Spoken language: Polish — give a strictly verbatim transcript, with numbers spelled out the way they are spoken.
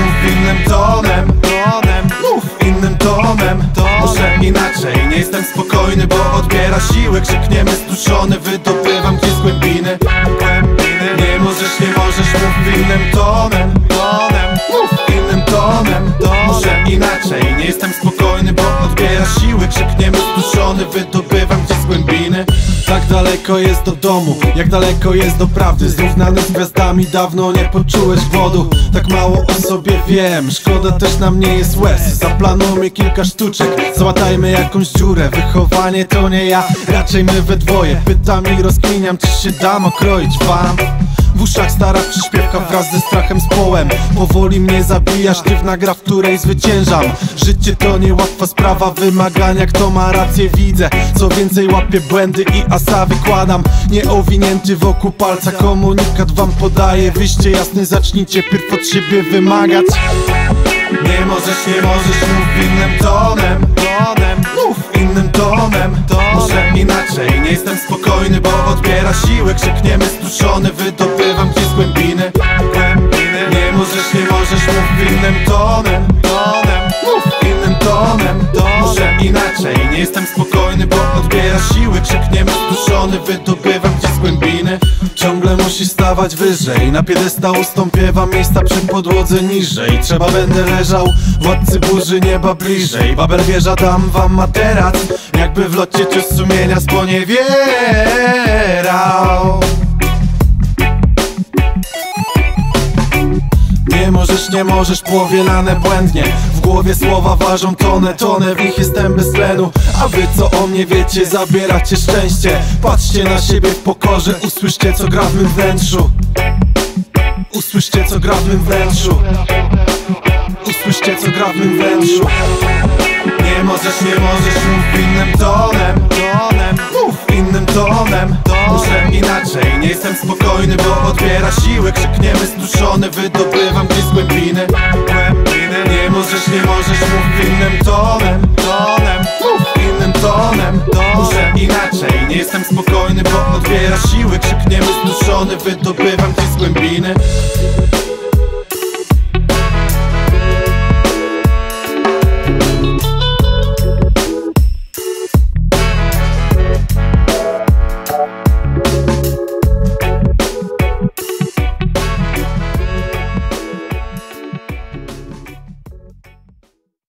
mów innym tonem, tonem. Mów innym tonem, może inaczej. Nie jestem spokojny, bo odbiera siły. Krzykniemy stuszony, wydobywam gdzieś z głębiny. Nie możesz, nie możesz, mów innym tonem, tonem. Mów innym tonem, może inaczej. Nie jestem spokojny, bo odbiera siły. Krzykniemy stuszony, wydobywam gdzieś z głębiny. Tak daleko jest do domu, jak daleko jest do prawdy. Zrównany z gwiazdami, dawno nie poczułeś głodu. Tak mało o sobie wiem, szkoda też nam nie jest łez. Zaplanujmy kilka sztuczek, załatajmy jakąś dziurę. Wychowanie to nie ja, raczej my we dwoje. Pytam i rozkminiam, czy się dam okroić wam. W uszach stara przyśpiewka wraz ze strachem z połem. Powoli mnie zabija sztywna gra, w której zwyciężam. Życie to niełatwa sprawa, wymagania, kto ma rację widzę. Co więcej łapię błędy i asa wykładam. Nie owinięty wokół palca komunikat wam podaję. Wyjście jasny, zacznijcie pierw od siebie wymagać. Nie możesz, nie możesz, mów innym tonem, tonem. Mów innym tonem, może inaczej. Nie jestem spokojny, bo odbiera siły. Krzykniemy stuszony, wydobywam gdzieś z głębiny. Nie możesz, nie możesz, mów innym tonem, tonem. Mów innym tonem, może inaczej. Nie jestem spokojny, bo odbiera siły. Krzykniemy stuszony, wydobywam gdzieś z głębiny. Ciągle musi stawać wyżej, na piedestał ustąpię wam miejsca przy podłodze niżej. Trzeba będę leżał, władcy burzy nieba bliżej. Babel wieża, dam wam materac, jakby w locie cios sumienia sponiewierał. Nie możesz, nie możesz, powielane błędnie. W głowie słowa ważą tonę, tonę, w nich jestem bez tlenu. A wy co o mnie wiecie, zabieracie szczęście. Patrzcie na siebie w pokorze, usłyszcie co gra w mym wnętrzu. Usłyszcie co gra w mym wnętrzu. Usłyszcie co gra w mym wnętrzu. Nie możesz, nie możesz, mów innym tonem, tonem. Mów innym tonem, może inaczej. Nie jestem spokojny, bo odbiera siły. Krzykniemy stuszony, wydobywam gdzieś z głębiny. Nie możesz, nie możesz, mów innym tonem, tonem. Mów innym tonem, może inaczej. Nie jestem spokojny, bo odbiera siły. Krzykniemy stuszony, wydobywam gdzieś z głębiny.